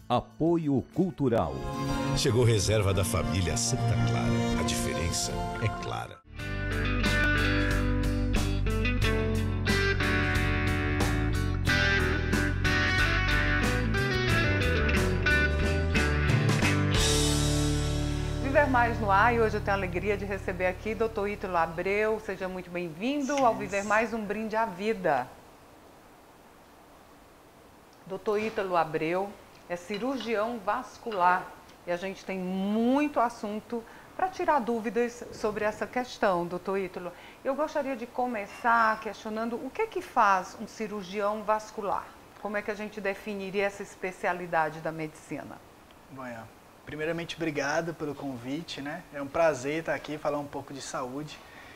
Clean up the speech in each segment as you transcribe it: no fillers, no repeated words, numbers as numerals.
Apoio Cultural. Chegou reserva da família Santa Clara. A diferença é clara. Viver Mais no ar, e hoje eu tenho a alegria de receber aqui Dr. Ítalo Abreu. Seja muito bem-vindo ao Viver Mais, um brinde à vida. Dr. Ítalo Abreu é cirurgião vascular e a gente tem muito assunto para tirar dúvidas sobre essa questão, Dr. Ítalo. Eu gostaria de começar questionando o que faz um cirurgião vascular? Como é que a gente definiria essa especialidade da medicina? Bom, primeiramente, obrigado pelo convite, né? É um prazer estar aqui, falar um pouco de saúde.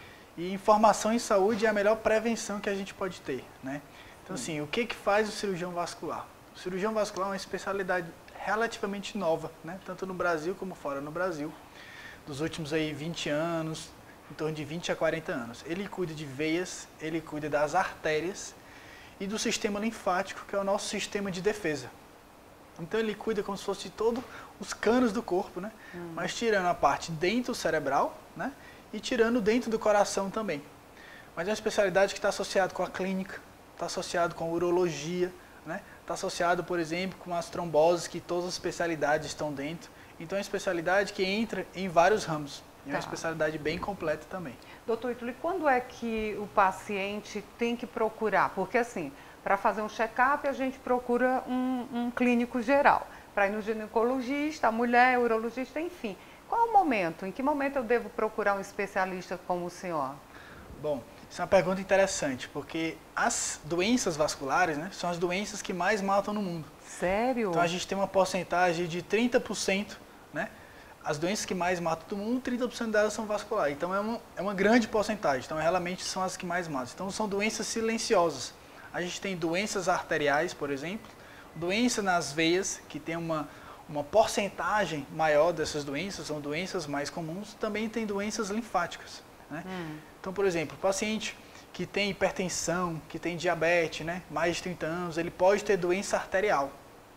E informação em saúde é a melhor prevenção que a gente pode ter, né? Então, assim, o que faz o cirurgião vascular? O cirurgião vascular é uma especialidade relativamente nova, né? Tanto no Brasil como fora no Brasil. Dos últimos aí 20 anos, em torno de 20 a 40 anos. Ele cuida de veias, ele cuida das artérias e do sistema linfático, que é o nosso sistema de defesa. Então ele cuida como se fosse de todos os canos do corpo, né? Mas tirando a parte dentro cerebral, né? E tirando dentro do coração também. Mas é uma especialidade que está associada com a clínica, está associado com a urologia, né? Está associado, por exemplo, com as tromboses, que todas as especialidades estão dentro. Então é uma especialidade que entra em vários ramos. É uma especialidade bem completa também. Doutor Ítalo, e quando é que o paciente tem que procurar? Porque assim, para fazer um check-up, a gente procura um clínico geral. Para ir no ginecologista, a mulher, urologista, enfim. Qual é o momento? Em que momento eu devo procurar um especialista como o senhor? Bom, isso é uma pergunta interessante, porque as doenças vasculares, né, são as doenças que mais matam no mundo. Sério? Então a gente tem uma porcentagem de 30%, né? As doenças que mais matam do mundo, 30% delas são vasculares. Então é uma grande porcentagem, então realmente são as que mais matam. Então são doenças silenciosas. A gente tem doenças arteriais, por exemplo, doença nas veias, que tem uma porcentagem maior dessas doenças, são doenças mais comuns. Também tem doenças linfáticas, né? Então, por exemplo, o paciente que tem hipertensão, que tem diabetes, né, mais de 30 anos, ele pode ter doença arterial.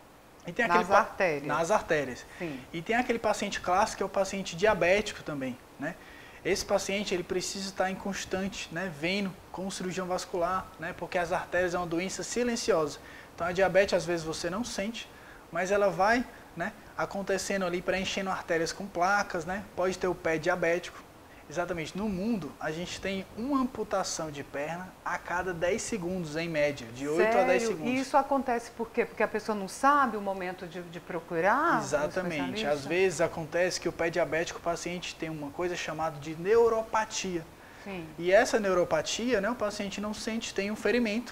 E tem nas artérias? Nas artérias. Sim. E tem aquele paciente clássico, que é o paciente diabético também, né? Esse paciente, ele precisa estar em constante, né, vendo com o cirurgião vascular, né, porque as artérias é uma doença silenciosa. Então, a diabetes, às vezes, você não sente, mas ela vai, né, acontecendo ali, preenchendo artérias com placas, né? Pode ter o pé diabético. Exatamente. No mundo, a gente tem uma amputação de perna a cada 10 segundos, em média, de 8 a 10 segundos. E isso acontece por quê? Porque a pessoa não sabe o momento de procurar? Exatamente. Às vezes acontece que o pé diabético, o paciente tem uma coisa chamada de neuropatia. Sim. E essa neuropatia, né, o paciente não sente, tem um ferimento.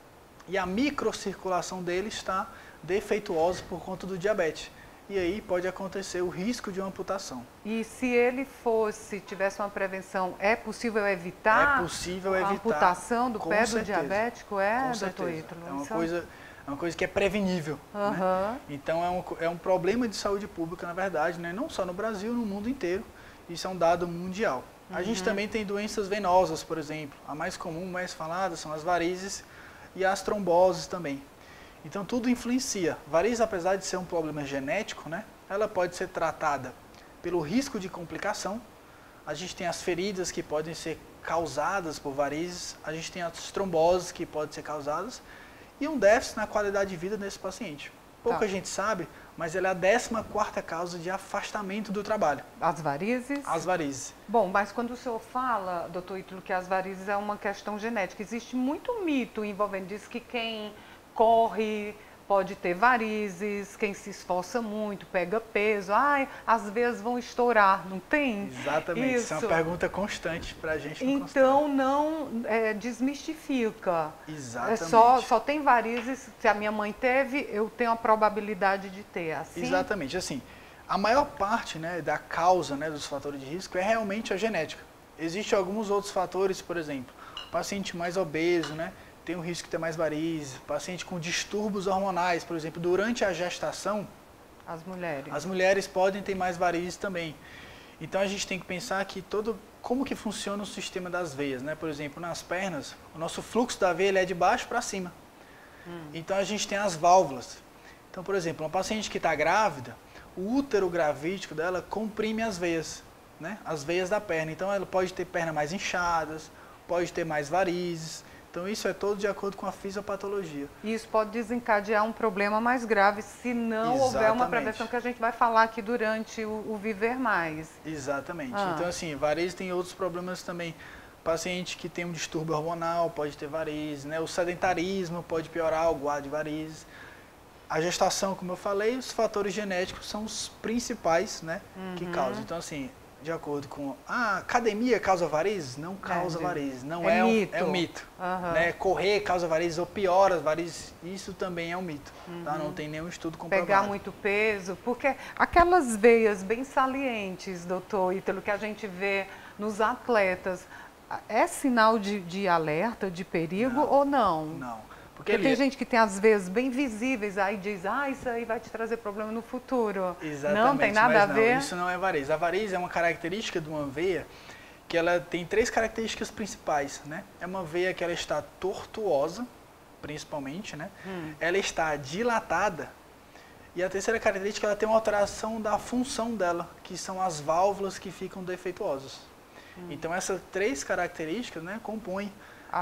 E a microcirculação dele está defeituosa por conta do diabetes. E aí pode acontecer o risco de uma amputação. E se ele tivesse uma prevenção, é possível evitar? É possível evitar. A amputação do pé do certeza. diabético, doutor Ítalo? É uma coisa que é prevenível. Né? Então é um problema de saúde pública, na verdade, né? Não só no Brasil, no mundo inteiro. Isso é um dado mundial. A gente também tem doenças venosas, por exemplo. A mais comum, mais falada, são as varizes e as tromboses também. Então tudo influencia. Varizes, apesar de ser um problema genético, né, ela pode ser tratada pelo risco de complicação. A gente tem as feridas que podem ser causadas por varizes, a gente tem as tromboses que podem ser causadas e um déficit na qualidade de vida desse paciente. Pouca gente sabe, mas ela é a 14ª causa de afastamento do trabalho. As varizes? As varizes. Bom, mas quando o senhor fala, doutor Ítalo, que as varizes é uma questão genética, existe muito mito envolvendo, diz que quem corre pode ter varizes, quem se esforça muito, pega peso, as veias vão estourar, não tem? Exatamente, isso é uma pergunta constante para a gente. Então não desmistifica. Exatamente. Só tem varizes, se a minha mãe teve, eu tenho a probabilidade de ter, assim? Exatamente, assim, a maior parte, né, da causa, né, dos fatores de risco é realmente a genética. Existem alguns outros fatores, por exemplo, o paciente mais obeso, né, tem o risco de ter mais varizes, paciente com distúrbios hormonais, por exemplo, durante a gestação, as mulheres podem ter mais varizes também. Então a gente tem que pensar que como que funciona o sistema das veias, né? Por exemplo, nas pernas, o nosso fluxo da veia ele é de baixo para cima. Então a gente tem as válvulas. Então, por exemplo, uma paciente que está grávida, o útero gravídico dela comprime as veias, né? As veias da perna. Então, ela pode ter pernas mais inchadas, pode ter mais varizes. Então, isso é todo de acordo com a fisiopatologia. Isso pode desencadear um problema mais grave se não houver uma prevenção, que a gente vai falar aqui durante o Viver Mais. Exatamente. Então, assim, varizes tem outros problemas também. Paciente que tem um distúrbio hormonal pode ter varizes, né? O sedentarismo pode piorar o quadro de varizes. A gestação, como eu falei, os fatores genéticos são os principais, né, que causam. Então, assim, de acordo com... academia causa varizes? Não causa varizes. Não é um mito. Né? Correr causa varizes ou piora as varizes, isso também é um mito. Tá? Não tem nenhum estudo comprovado. Pegar muito peso, porque aquelas veias bem salientes, doutor Ítalo, que a gente vê nos atletas, é sinal de alerta, de perigo ou não? Não. Porque tem gente que tem as veias bem visíveis, aí diz, isso aí vai te trazer problema no futuro. Exatamente. Não tem nada a ver? Isso não é variz. A variz é uma característica de uma veia que ela tem 3 características principais, né? É uma veia que ela está tortuosa, principalmente, né? Ela está dilatada. E a terceira característica, ela tem uma alteração da função dela, que são as válvulas que ficam defeituosas. Então, essas 3 características, né, compõem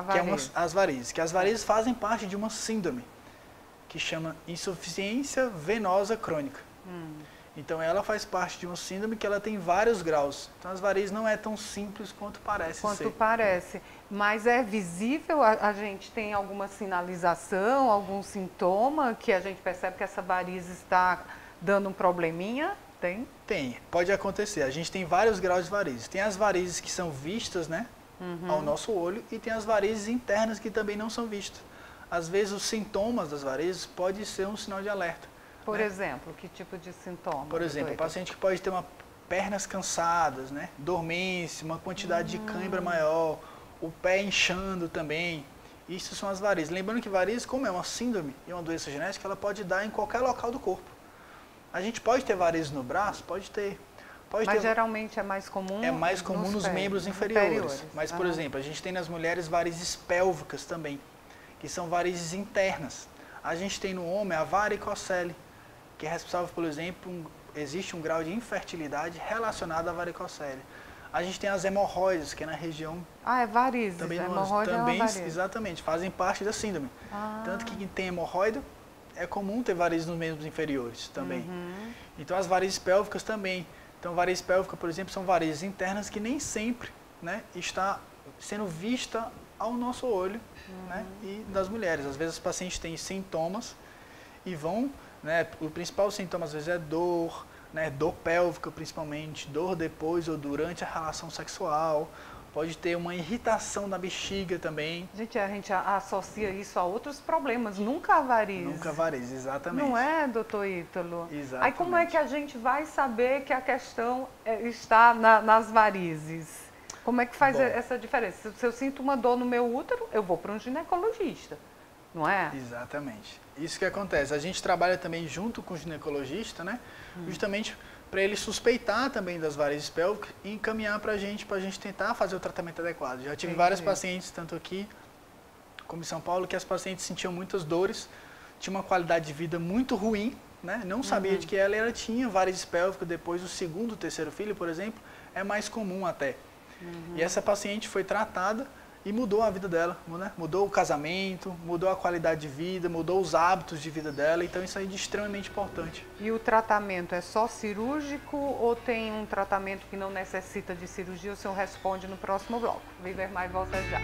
as varizes. Que as varizes fazem parte de uma síndrome, que chama insuficiência venosa crônica. Então, ela faz parte de uma síndrome que ela tem vários graus. Então, as varizes não é tão simples quanto parece ser. Quanto parece. Mas é visível? A gente tem alguma sinalização, algum sintoma que a gente percebe que essa varize está dando um probleminha? Tem? Tem, pode acontecer. A gente tem vários graus de varizes. Tem as varizes que são vistas, né, ao nosso olho, e tem as varizes internas que também não são vistas. Às vezes, os sintomas das varizes podem ser um sinal de alerta. Por exemplo, que tipo de sintoma? Por exemplo, o paciente que pode ter pernas cansadas, né, dormência, uma quantidade de cãibra maior, o pé inchando também. Isso são as varizes. Lembrando que varizes, como é uma síndrome e uma doença genética, ela pode dar em qualquer local do corpo. A gente pode ter varizes no braço? Pode ter. Mas geralmente é mais comum? É mais comum nos membros inferiores. Mas, por exemplo, a gente tem nas mulheres varizes pélvicas também, que são varizes internas. A gente tem no homem a varicocele, que é responsável, por exemplo, existe um grau de infertilidade relacionado à varicocele. A gente tem as hemorroides, que é na região... é varizes. Também, hemorroide também é uma varize. Exatamente, fazem parte da síndrome. Tanto que quem tem hemorroida, é comum ter varizes nos membros inferiores também. Então, as varizes pélvicas também. Então, varizes pélvicas, por exemplo, são varizes internas que nem sempre, né, está sendo vista ao nosso olho, né, e das mulheres. Às vezes, os pacientes têm sintomas e vão, né, o principal sintoma às vezes é dor, né, dor pélvica principalmente, dor depois ou durante a relação sexual. Pode ter uma irritação na bexiga também. A gente associa isso a outros problemas, nunca a varizes. Nunca a varizes, exatamente. Não é, doutor Ítalo? Exatamente. Aí como é que a gente vai saber que a questão está nas varizes? Como é que faz essa diferença? Se eu sinto uma dor no meu útero, eu vou para um ginecologista, não é? Exatamente. Isso que acontece. A gente trabalha também junto com o ginecologista, né? Justamente para ele suspeitar também das varizes pélvicas e encaminhar para a gente tentar fazer o tratamento adequado. Já tive vários pacientes, tanto aqui como em São Paulo, que as pacientes sentiam muitas dores, tinha uma qualidade de vida muito ruim, né? Não sabia de que ela tinha varizes pélvicas. Depois do 2º, 3º filho, por exemplo, é mais comum até. E essa paciente foi tratada e mudou a vida dela, né? Mudou o casamento, mudou a qualidade de vida, mudou os hábitos de vida dela. Então, isso aí é extremamente importante. E o tratamento é só cirúrgico ou tem um tratamento que não necessita de cirurgia? O senhor responde no próximo bloco. Viver Mais volta já.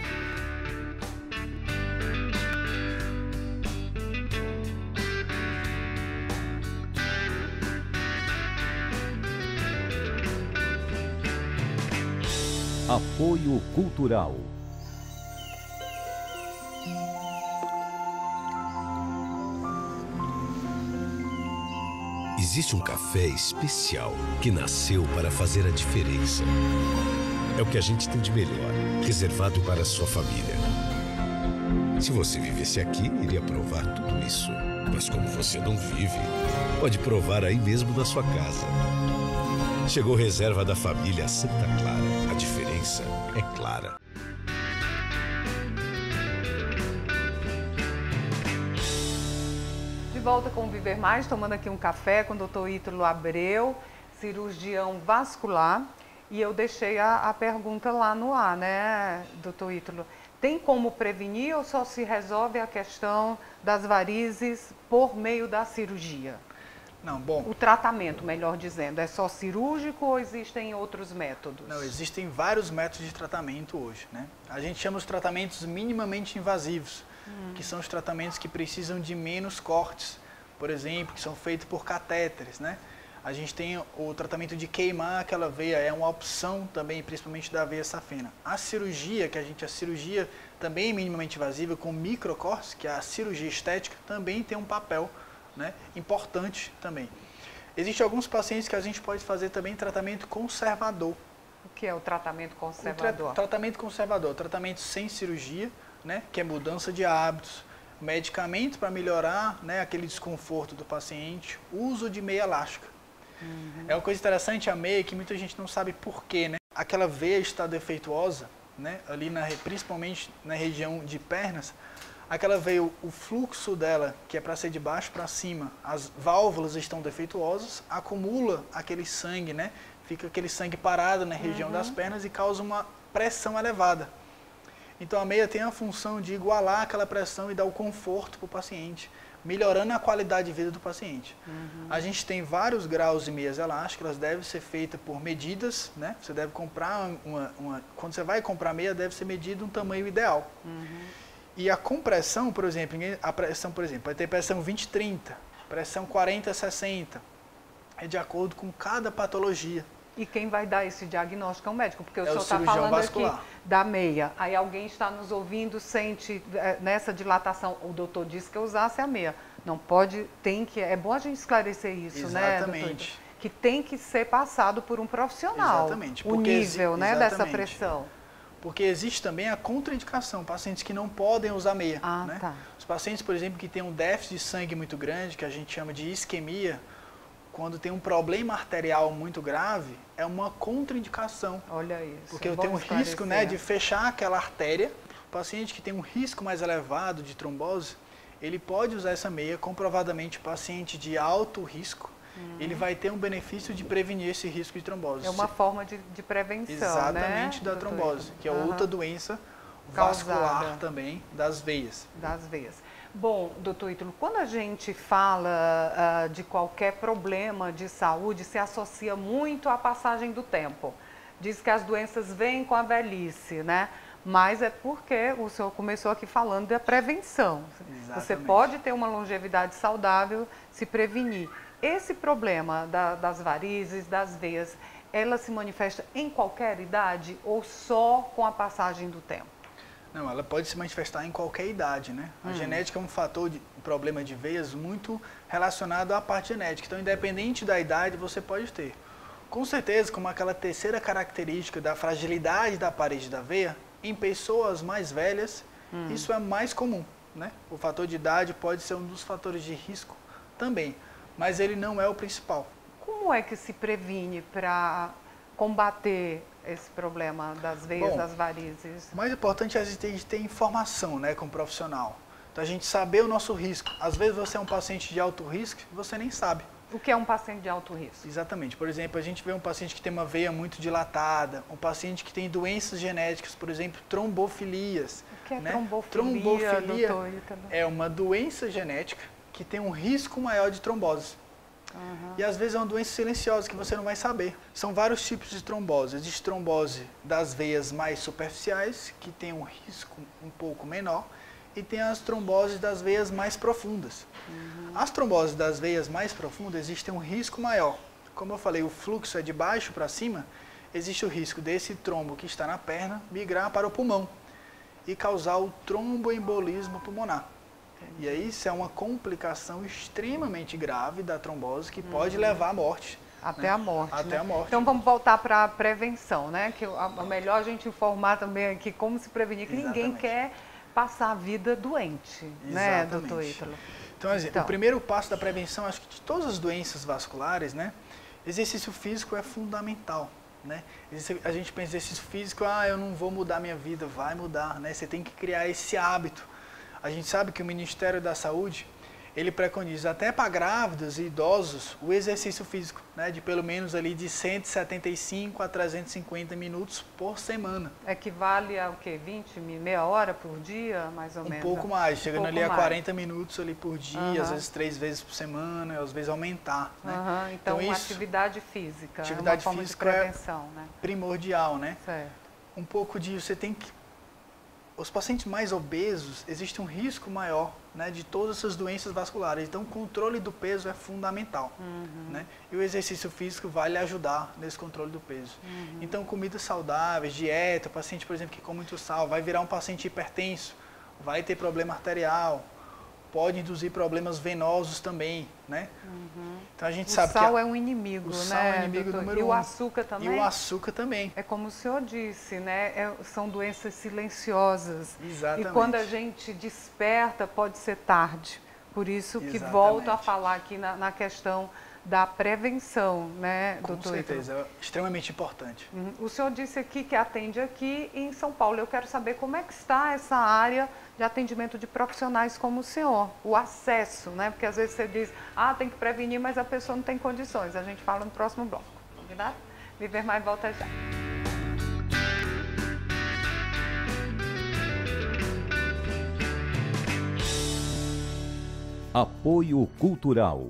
Apoio Cultural. Existe um café especial que nasceu para fazer a diferença. É o que a gente tem de melhor, reservado para a sua família. Se você vivesse aqui, iria provar tudo isso. Mas como você não vive, pode provar aí mesmo na sua casa. Chegou reserva da família Santa Clara. A diferença é clara. De volta com o Viver Mais, tomando aqui um café com o Dr. Ítalo Abreu, cirurgião vascular. E eu deixei a pergunta lá no ar, né, doutor Ítalo? Tem como prevenir ou só se resolve a questão das varizes por meio da cirurgia? Não, bom... O tratamento, melhor dizendo, é só cirúrgico ou existem outros métodos? Não, existem vários métodos de tratamento hoje, né? A gente chama os tratamentos minimamente invasivos, que são os tratamentos que precisam de menos cortes, por exemplo, que são feitos por catéteres, né? A gente tem o tratamento de queimar aquela veia, é uma opção também, principalmente da veia safena. A cirurgia, a cirurgia também minimamente invasiva, com microcortes, que é a cirurgia estética, também tem um papel, né, importante também. Existem alguns pacientes que a gente pode fazer também tratamento conservador. O que é o tratamento conservador? Tratamento conservador, tratamento sem cirurgia, né, que é mudança de hábitos, medicamento para melhorar, né, aquele desconforto do paciente, uso de meia elástica. É uma coisa interessante a meia que muita gente não sabe por quê, né? Aquela veia está defeituosa, né, ali principalmente na região de pernas, aquela veia, o fluxo dela, que é para ser de baixo para cima, as válvulas estão defeituosas, acumula aquele sangue, né? Fica aquele sangue parado na região das pernas e causa uma pressão elevada. Então a meia tem a função de igualar aquela pressão e dar o conforto para o paciente, melhorando a qualidade de vida do paciente. A gente tem vários graus de meias elásticas, elas devem ser feitas por medidas, né? Você deve comprar quando você vai comprar meia, deve ser medido um tamanho ideal. E a compressão, por exemplo, vai ter pressão 20-30, pressão 40-60, é de acordo com cada patologia. E quem vai dar esse diagnóstico é o médico, porque o senhor está cirurgião falando vascular. aqui da meia. Aí alguém está nos ouvindo, sente nessa dilatação, o doutor disse que eu usasse a meia. Não pode, é bom a gente esclarecer isso, né, doutor? Exatamente. Que tem que ser passado por um profissional. Exatamente. O nível, né, dessa pressão. Porque existe também a contraindicação, pacientes que não podem usar meia. Ah, né? tá. Os pacientes, por exemplo, que têm um déficit de sangue muito grande, que a gente chama de isquemia, quando tem um problema arterial muito grave, é uma contraindicação. Olha isso. Porque eu tenho um risco, né, de fechar aquela artéria. O paciente que tem um risco mais elevado de trombose, ele pode usar essa meia. Comprovadamente, paciente de alto risco, ele vai ter um benefício de prevenir esse risco de trombose. É uma forma de prevenção, exatamente, né, da trombose, que é outra doença causada. vascular também das veias. Das veias. Bom, doutor Ítalo, quando a gente fala de qualquer problema de saúde, se associa muito à passagem do tempo. Diz que as doenças vêm com a velhice, né? Mas é porque o senhor começou aqui falando da prevenção. Exatamente. Você pode ter uma longevidade saudável, se prevenir. Esse problema das varizes, das veias, ela se manifesta em qualquer idade ou só com a passagem do tempo? Não, ela pode se manifestar em qualquer idade, né? A genética é um fator de problema de veias muito relacionado à parte genética. Então, independente da idade, você pode ter. Com certeza, como aquela terceira característica da fragilidade da parede da veia, em pessoas mais velhas, isso é mais comum, né? O fator de idade pode ser um dos fatores de risco também, mas ele não é o principal. Como é que se previne para combater esse problema das veias, Bom, das varizes? O mais importante é a gente ter informação, né, como profissional. Então, a gente saber o nosso risco. Às vezes você é um paciente de alto risco e você nem sabe. O que é um paciente de alto risco? Exatamente. Por exemplo, a gente vê um paciente que tem uma veia muito dilatada, um paciente que tem doenças genéticas, por exemplo, trombofilias. O que é né? trombofilia, doutor Ítalo? É uma doença genética que tem um risco maior de trombose. E às vezes é uma doença silenciosa que você não vai saber. São vários tipos de trombose. Existe trombose das veias mais superficiais, que tem um risco um pouco menor, e tem as tromboses das veias mais profundas. As tromboses das veias mais profundas existem um risco maior. Como eu falei, o fluxo é de baixo para cima, existe o risco desse trombo que está na perna migrar para o pulmão e causar o tromboembolismo pulmonar. E aí isso é uma complicação extremamente grave da trombose que pode levar à morte. Até a morte. Até a morte. Então vamos voltar para a prevenção, né? Que é melhor a gente informar também aqui como se prevenir, que ninguém quer passar a vida doente, né, doutor Ítalo? Então, o primeiro passo da prevenção, acho que de todas as doenças vasculares, né? Exercício físico é fundamental. Né? A gente pensa exercício físico, eu não vou mudar minha vida, vai mudar, né? Você tem que criar esse hábito. A gente sabe que o Ministério da Saúde, ele preconiza até para grávidas e idosos o exercício físico, né, de pelo menos ali de 175 a 350 minutos por semana. Equivale a o quê? 20, meia hora por dia, mais ou menos? Um pouco mais, chegando ali a mais. 40 minutos ali por dia, às vezes 3 vezes por semana, às vezes aumentar. Né? Então, isso, atividade física, atividade é uma forma física de prevenção, né? Primordial, né? Certo. Um pouco de, você tem que... Os pacientes mais obesos, existe um risco maior, né, de todas essas doenças vasculares. Então, o controle do peso é fundamental. Né? E o exercício físico vai lhe ajudar nesse controle do peso. Então, comidas saudáveis, dieta, o paciente, por exemplo, que come muito sal, vai virar um paciente hipertenso, vai ter problema arterial, pode induzir problemas venosos também, né? Então, a gente sabe que... O sal é um inimigo, né? O sal é o inimigo número 1. E o açúcar também? E o açúcar também. É como o senhor disse, né? São doenças silenciosas. Exatamente. E quando a gente desperta, pode ser tarde. Por isso que Exatamente. volto a falar aqui na questão da prevenção, né, Com doutor? certeza, é extremamente importante. O senhor disse aqui que atende aqui em São Paulo. Eu quero saber como é que está essa área de atendimento de profissionais como o senhor, o acesso, né? Porque às vezes você diz, tem que prevenir, mas a pessoa não tem condições. A gente fala no próximo bloco, combinado? Viver Mais volta já. Apoio Cultural.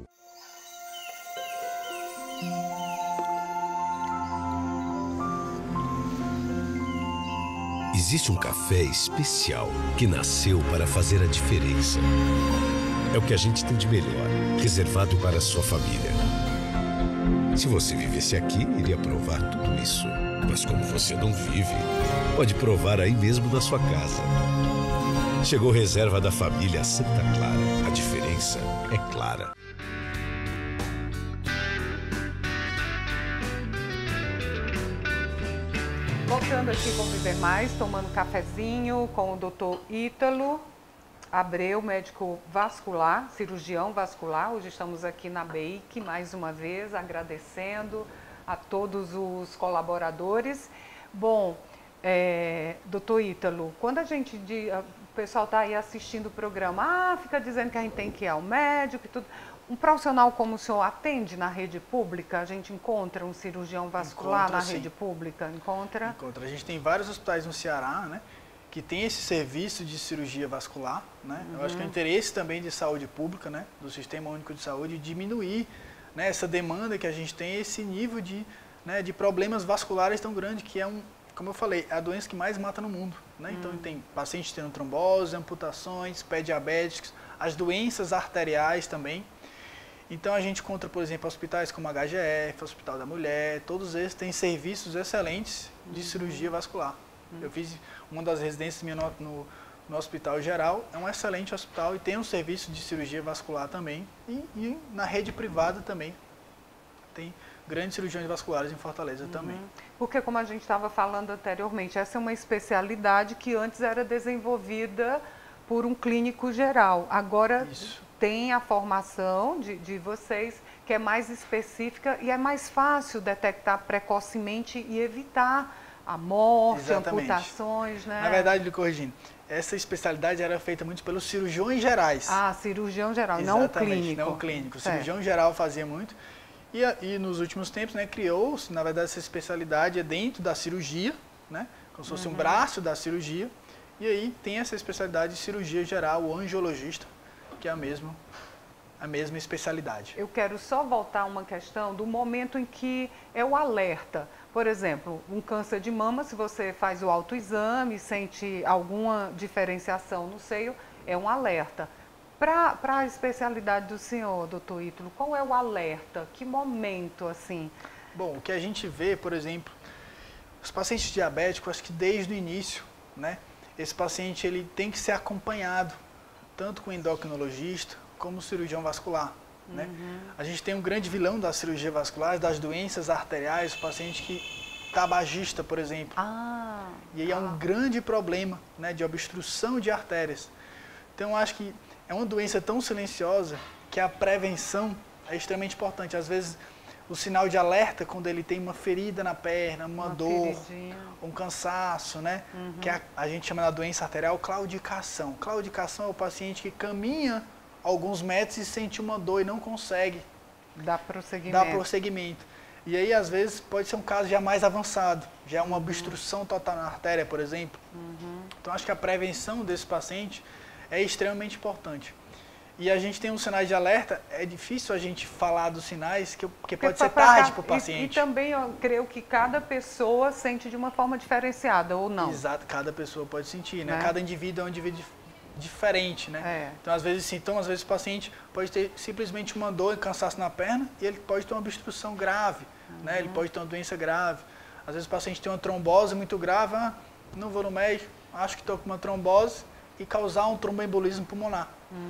Existe um café especial que nasceu para fazer a diferença. É o que a gente tem de melhor, reservado para a sua família. Se você vivesse aqui, iria provar tudo isso. Mas como você não vive, pode provar aí mesmo na sua casa. Chegou reserva da família Santa Clara. A diferença é clara. Voltando aqui com Viver Mais, tomando cafezinho com o doutor Ítalo Abreu, médico vascular, cirurgião vascular. Hoje estamos aqui na BEIC, mais uma vez, agradecendo a todos os colaboradores. Bom, doutor Ítalo, quando o pessoal está aí assistindo o programa, fica dizendo que a gente tem que ir ao médico e tudo. Um profissional como o senhor atende na rede pública? A gente encontra um cirurgião vascular na rede pública? Encontra? Encontra. A gente tem vários hospitais no Ceará, né, que tem esse serviço de cirurgia vascular, né? Eu acho que é interesse também de saúde pública, né, do Sistema Único de Saúde, diminuir, né, essa demanda que a gente tem, esse nível de, né, de problemas vasculares tão grande, que é como eu falei, é a doença que mais mata no mundo, né? Então tem pacientes tendo trombose, amputações, pé diabéticos, as doenças arteriais também. Então a gente encontra, por exemplo, hospitais como a HGF, Hospital da Mulher, todos eles têm serviços excelentes de cirurgia vascular. Eu fiz uma das residências minhas no Hospital Geral, é um excelente hospital e tem um serviço de cirurgia vascular também. E na rede privada também tem grandes cirurgiões vasculares em Fortaleza também. Porque, como a gente estava falando anteriormente, essa é uma especialidade que antes era desenvolvida por um clínico geral. Agora tem a formação de vocês, que é mais específica e é mais fácil detectar precocemente e evitar a morte, amputações, né? Na verdade, lhe corrigindo, essa especialidade era feita muito pelos cirurgiões gerais. Cirurgião geral, não o clínico. Não o clínico. O cirurgião geral fazia muito. E nos últimos tempos, né, criou-se, na verdade, essa especialidade dentro da cirurgia, né, como se fosse um braço da cirurgia. E aí tem essa especialidade de cirurgia geral, o angiologista, que é a mesma especialidade. Eu quero só voltar a uma questão do momento em que é o alerta. Por exemplo, um câncer de mama, se você faz o autoexame, sente alguma diferenciação no seio, é um alerta. Para a especialidade do senhor, doutor Ítalo, qual é o alerta? Que momento, assim? Bom, o que a gente vê, por exemplo, os pacientes diabéticos, acho que desde o início, né, esse paciente ele tem que ser acompanhado, tanto com o endocrinologista, como o cirurgião vascular. Né? A gente tem um grande vilão da cirurgia vascular, das doenças arteriais, o paciente que tabagista, por exemplo. E aí é um grande problema, né, de obstrução de artérias. Então, acho que é uma doença tão silenciosa que a prevenção é extremamente importante. Às vezes, o sinal de alerta, quando ele tem uma ferida na perna, uma dor, um cansaço, né? Que a gente chama da doença arterial claudicação. Claudicação é o paciente que caminha alguns metros e sente uma dor e não consegue Dá prosseguimento. dar prosseguimento. E aí, às vezes, pode ser um caso já mais avançado, já é uma obstrução total na artéria, por exemplo. Então, acho que a prevenção desse paciente é extremamente importante. E a gente tem um sinal de alerta, é difícil a gente falar dos sinais, porque pode ser tarde para o paciente. E também eu creio que cada pessoa sente de uma forma diferenciada, ou não? Exato, cada pessoa pode sentir, né? Cada indivíduo é um indivíduo diferente, né? Então, às vezes, sintomas, às vezes o paciente pode ter simplesmente uma dor e cansaço na perna e ele pode ter uma obstrução grave, né? Ele pode ter uma doença grave. Às vezes o paciente tem uma trombose muito grave, não vou no médico, acho que estou com uma trombose e causar um tromboembolismo pulmonar.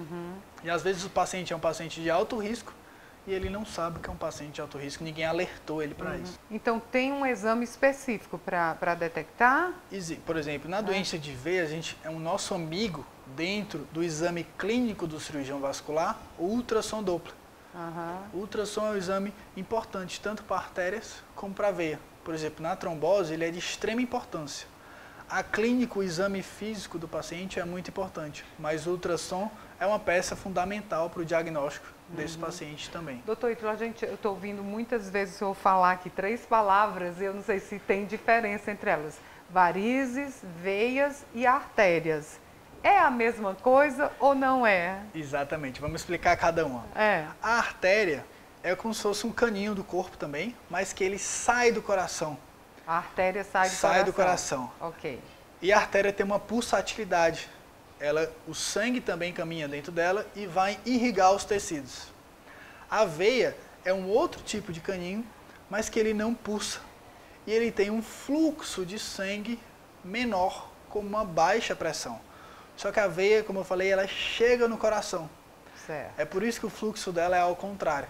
E às vezes o paciente é um paciente de alto risco e ele não sabe que é um paciente de alto risco, ninguém alertou ele para isso. Então tem um exame específico para detectar? Por exemplo, na doença de veia, a gente é um nosso amigo dentro do exame clínico do cirurgião vascular, o ultrassom Doppler. O ultrassom é um exame importante tanto para artérias como para a veia. Por exemplo, na trombose ele é de extrema importância. A clínica, o exame físico do paciente é muito importante, mas o ultrassom é uma peça fundamental para o diagnóstico desse paciente também. Doutor Ítalo, eu estou ouvindo muitas vezes o senhor falar aqui 3 palavras, eu não sei se tem diferença entre elas. Varizes, veias e artérias. É a mesma coisa ou não é? Exatamente, vamos explicar cada uma. A artéria é como se fosse um caninho do corpo também, mas que ele sai do coração. A artéria sai do coração. Sai do coração. Ok. E a artéria tem uma pulsatilidade. O sangue também caminha dentro dela e vai irrigar os tecidos. A veia é um outro tipo de caninho, mas que ele não pulsa. E ele tem um fluxo de sangue menor, com uma baixa pressão. Só que a veia, como eu falei, ela chega no coração. Certo. É por isso que o fluxo dela é ao contrário.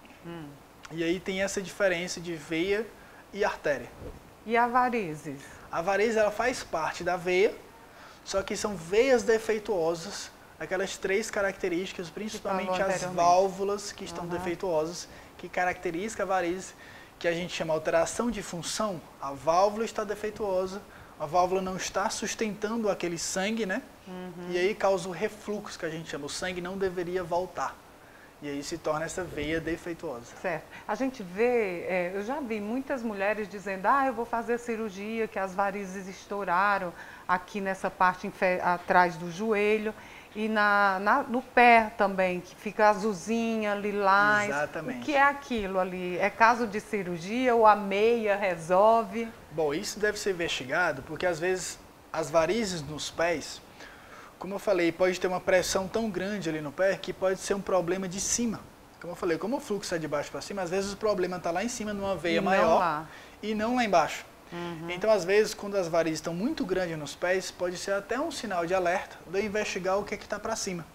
E aí tem essa diferença de veia e artéria. E a varizes? A varize ela faz parte da veia, só que são veias defeituosas, aquelas 3 características, principalmente as válvulas que estão defeituosas, que caracteriza a varize, que a gente chama alteração de função. A válvula está defeituosa, a válvula não está sustentando aquele sangue, né? E aí causa o refluxo, que a gente chama, o sangue não deveria voltar. E aí se torna essa veia defeituosa. Certo. A gente vê, eu já vi muitas mulheres dizendo, eu vou fazer cirurgia, que as varizes estouraram aqui nessa parte atrás do joelho. E no pé também, que fica azulzinha, lilás. Exatamente. O que é aquilo ali? É caso de cirurgia ou a meia resolve? Bom, isso deve ser investigado, porque às vezes as varizes nos pés, como eu falei, pode ter uma pressão tão grande ali no pé que pode ser um problema de cima. Como eu falei, como o fluxo é de baixo para cima, às vezes o problema está lá em cima numa veia maior e não lá embaixo. Então, às vezes, quando as varizes estão muito grandes nos pés, pode ser até um sinal de alerta de eu investigar o que está para cima.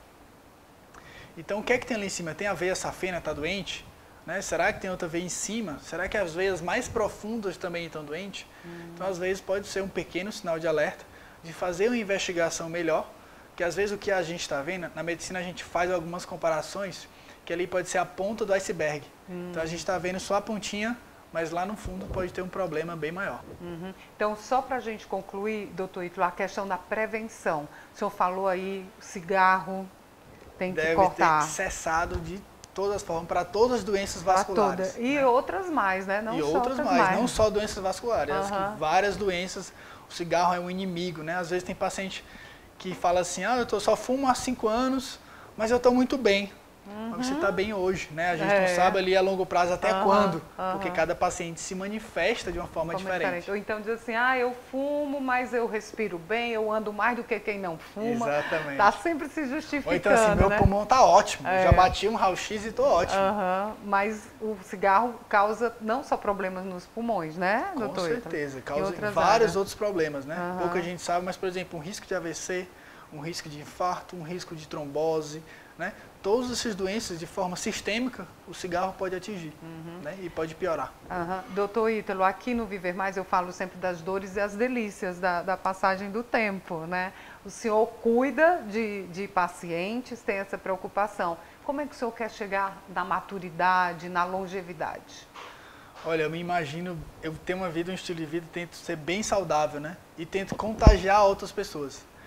Então, o que é que tem ali em cima? Tem a veia safena, está doente? Né? Será que tem outra veia em cima? Será que as veias mais profundas também estão doentes? Então, às vezes, pode ser um pequeno sinal de alerta de fazer uma investigação melhor, porque às vezes o que a gente está vendo, na medicina a gente faz algumas comparações, que ali pode ser a ponta do iceberg. Então, a gente está vendo só a pontinha, mas lá no fundo pode ter um problema bem maior. Então, só para a gente concluir, doutor Ítalo, a questão da prevenção. O senhor falou aí, cigarro, tem que cortar. Deve ter cessado de todas as formas, para todas as doenças vasculares. E outras mais, né? Não e só outras mais, não só doenças vasculares, várias doenças. O cigarro é um inimigo, né? Às vezes tem paciente que fala assim, eu só fumo há 5 anos, mas eu estou muito bem. Mas você está bem hoje, né? A gente não sabe ali a longo prazo até quando, porque cada paciente se manifesta de uma forma diferente. Ou então diz assim, eu fumo, mas eu respiro bem, eu ando mais do que quem não fuma. Exatamente. Está sempre se justificando, ou então assim, meu pulmão está ótimo, já bati um raio-x e estou ótimo. Mas o cigarro causa não só problemas nos pulmões, né, doutor? Com certeza, causa vários outros problemas, né? Pouca gente sabe, mas, por exemplo, um risco de AVC, um risco de infarto, um risco de trombose, né? Todas essas doenças, de forma sistêmica, o cigarro pode atingir, né? E pode piorar. Doutor Ítalo, aqui no Viver Mais eu falo sempre das dores e as delícias da passagem do tempo, né? O senhor cuida de pacientes, tem essa preocupação. Como é que o senhor quer chegar na maturidade, na longevidade? Olha, eu me imagino, eu tenho uma vida, um estilo de vida, tento ser bem saudável, né? E tento contagiar outras pessoas.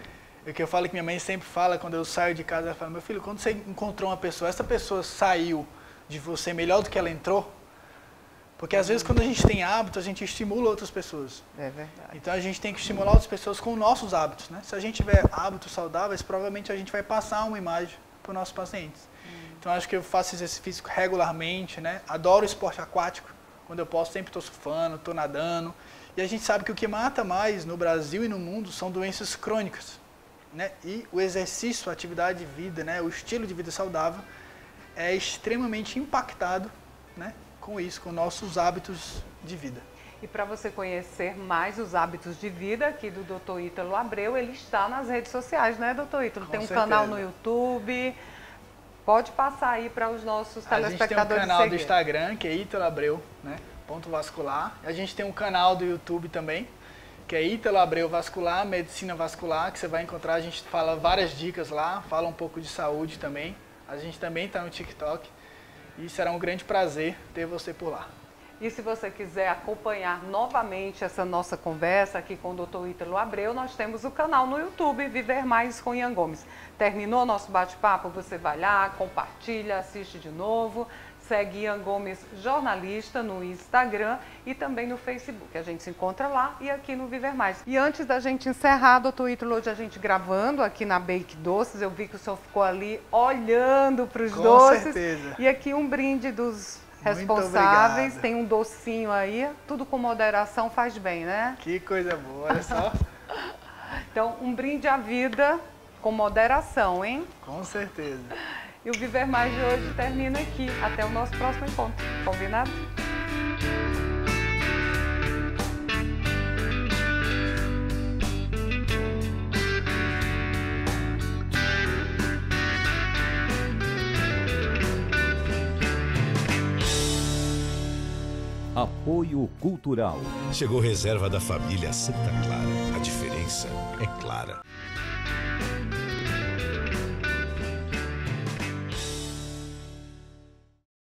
O que eu falo que minha mãe sempre fala quando eu saio de casa, ela fala, meu filho, quando você encontrou uma pessoa, essa pessoa saiu de você melhor do que ela entrou, porque às vezes quando a gente tem hábito, a gente estimula outras pessoas. É verdade. Então a gente tem que estimular outras pessoas com nossos hábitos, né? Se a gente tiver hábitos saudáveis, provavelmente a gente vai passar uma imagem para os nossos pacientes. Então acho que eu faço exercício físico regularmente, né? Adoro esporte aquático, quando eu posso sempre estou surfando, estou nadando. E a gente sabe que o que mata mais no Brasil e no mundo são doenças crônicas, né? E o exercício, a atividade de vida, né? O estilo de vida saudável é extremamente impactado, né? Com isso, com nossos hábitos de vida. E para você conhecer mais os hábitos de vida aqui do Dr. Ítalo Abreu, ele está nas redes sociais, né, Dr. Ítalo? Tem um canal no YouTube. Pode passar aí para os nossos telespectadores. A gente tem um canal do Instagram, que é Ítalo Abreu, né? Ponto vascular. A gente tem um canal do YouTube também, que é Ítalo Abreu Vascular, Medicina Vascular, que você vai encontrar, a gente fala várias dicas lá, fala um pouco de saúde também. A gente também está no TikTok. E será um grande prazer ter você por lá. E se você quiser acompanhar novamente essa nossa conversa aqui com o Dr. Ítalo Abreu, nós temos o canal no YouTube, Viver Mais com Ian Gomes. Terminou nosso bate-papo, você vai lá, compartilha, assiste de novo, segue Ian Gomes Jornalista no Instagram e também no Facebook. A gente se encontra lá e aqui no Viver Mais. E antes da gente encerrar, Dr. Ítalo, hoje a gente gravando aqui na Bake Doces, eu vi que o senhor ficou ali olhando para os doces. Com certeza. E aqui um brinde dos responsáveis, tem um docinho aí, tudo com moderação faz bem, né? Que coisa boa, olha só. Então, um brinde à vida com moderação, hein? Com certeza. E o Viver Mais de hoje termina aqui. Até o nosso próximo encontro. Combinado? Apoio Cultural. Chegou reserva da família Santa Clara. A diferença é clara.